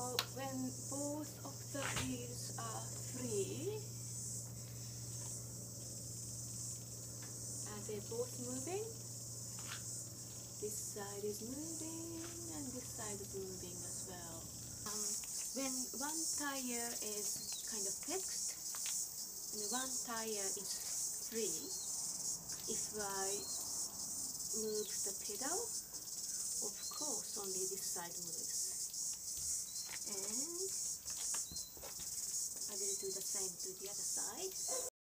when both of the wheels are free, and they're both moving, this side is moving and this side is moving as well. When one tire is kind of fixed and one tire is free, if I move the pedal, of course only this side moves. And I will do the same to the other side.